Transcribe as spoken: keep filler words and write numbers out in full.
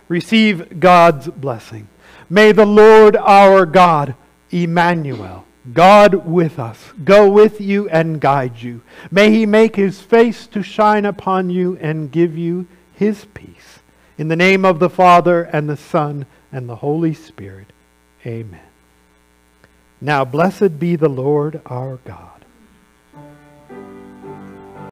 Receive God's blessing. May the Lord our God, Emmanuel, God with us, go with you and guide you. May He make His face to shine upon you and give you His peace. In the name of the Father, and the Son, and the Holy Spirit. Amen. Now blessed be the Lord our God.